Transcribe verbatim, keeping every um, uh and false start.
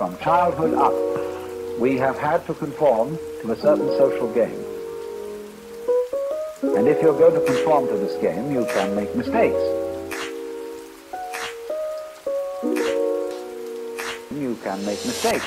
from childhood up, we have had to conform to a certain social game. And if you're going to conform to this game, you can make mistakes. You can make mistakes.